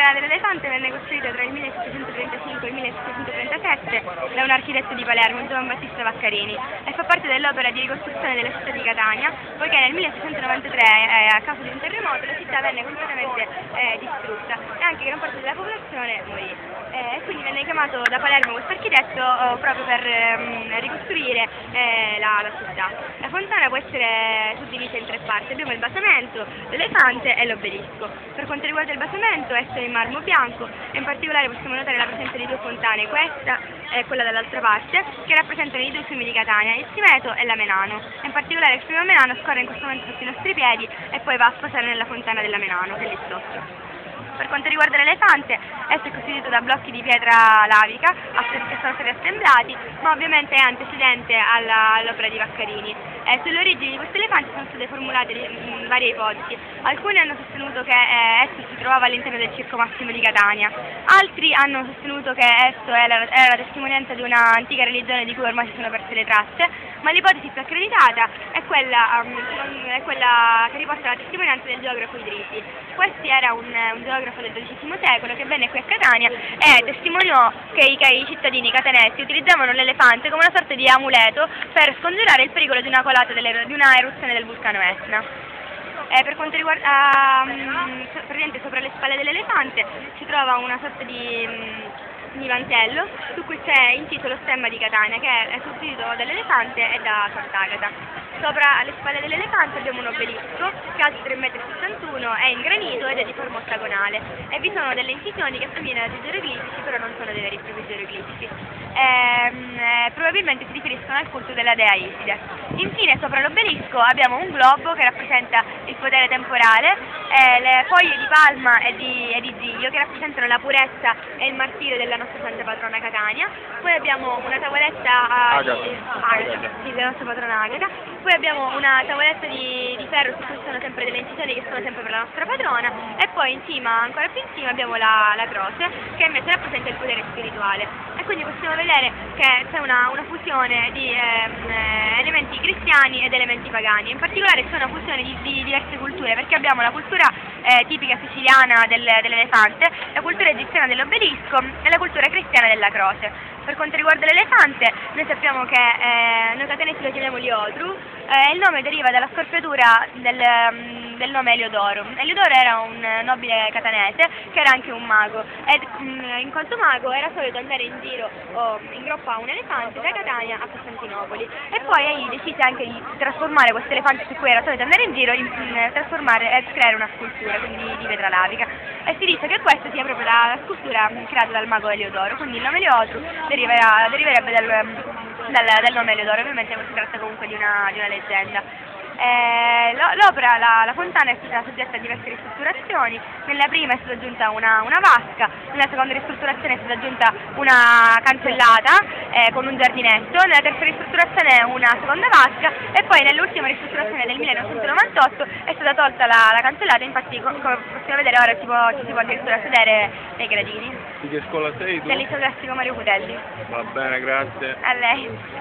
Fontana dell'Elefante venne costruita tra il 1735 e il 1737 da un architetto di Palermo, Giovan Battista Vaccarini, e fa parte dell'opera di ricostruzione della città di Catania, poiché nel 1693, a causa di un terremoto, la città venne completamente distrutta e anche gran parte della popolazione morì. Quindi venne chiamato da Palermo questo architetto proprio per ricostruire la città. La fontana può essere suddivisa in tre parti: abbiamo il basamento, l'elefante e l'obelisco. Per quanto riguarda il basamento, esso è in marmo bianco e in particolare possiamo notare la presenza di due fontane, questa e quella dall'altra parte, che rappresentano i due fiumi di Catania, il Simeto e la Menano. In particolare il fiume Menano scorre in questo momento sotto i nostri piedi e poi va a sposare nella fontana della Menano, che è lì sotto. Per quanto riguarda l'elefante, esso è costituito da blocchi di pietra lavica che sono stati assemblati, ma ovviamente è antecedente all'opera di Vaccarini. Sulle origini di questi elefanti sono state formulate varie ipotesi. Alcuni hanno sostenuto che esso si trovava all'interno del Circo Massimo di Catania, altri hanno sostenuto che esso era la testimonianza di una antica religione di cui ormai si sono perse le tracce, ma l'ipotesi più accreditata è quella che riporta la testimonianza del geografo Idrisi. Questi era un geografo del XII secolo che venne qui a Catania e testimoniò che i cittadini catanesi utilizzavano l'elefante come una sorta di amuleto per scongiurare il pericolo di una eruzione del vulcano Etna. Per quanto riguarda praticamente sopra le spalle dell'elefante si trova una sorta di mantello su cui c'è inciso lo stemma di Catania, che è costituito dall'elefante e da Sant'Agata. Sopra le spalle dell'elefante abbiamo un obelisco che ha 3,61 m, è in granito ed è di forma ottagonale e vi sono delle incisioni che assomigliano a dei geroglifici, però non sono dei veri e propri geroglifici. Probabilmente si riferiscono al culto della dea Iside. Infine sopra l'obelisco abbiamo un globo che rappresenta il potere temporale, le foglie di palma e di giglio che rappresentano la purezza e il martirio della nostra santa patrona Catania. Poi abbiamo una tavoletta della nostra patrona Agata. Poi abbiamo una tavoletta di ferro su cui sono sempre delle incisioni che sono sempre per la nostra patrona, e poi in cima, ancora più in cima, abbiamo la croce che invece rappresenta il potere spirituale. E quindi possiamo vedere che c'è una fusione di elementi cristiani ed elementi pagani. In particolare c'è una fusione di diverse culture, perché abbiamo la cultura tipica siciliana dell'elefante, la cultura egiziana dell'obelisco e la cultura cristiana della croce. Per quanto riguarda l'elefante, noi sappiamo che noi catanesi lo chiamiamo Liotru, il nome deriva dalla storpiatura del nome Eliodoro. Eliodoro era un nobile catanese che era anche un mago, ed in quanto mago era solito andare in giro in groppa a un elefante da Catania a Costantinopoli, e poi egli decise anche di trasformare questo elefante su cui era solito andare in giro trasformare e creare una scultura, quindi di pietra lavica, e si dice che questa sia proprio la scultura creata dal mago Eliodoro, quindi il nome Liotru deriverebbe dal nome Eliodoro. Ovviamente si tratta comunque di una leggenda. L'opera, la fontana, è stata soggetta a diverse ristrutturazioni. Nella prima è stata aggiunta una vasca, nella seconda ristrutturazione è stata aggiunta una cancellata con un giardinetto, nella terza ristrutturazione una seconda vasca, e poi nell'ultima ristrutturazione del 1998 è stata tolta la cancellata. Infatti, come possiamo vedere ora, ci si può addirittura sedere nei gradini. Di che scuola sei tu? Del liceo classico Mario Cutelli. Va bene, grazie. A lei.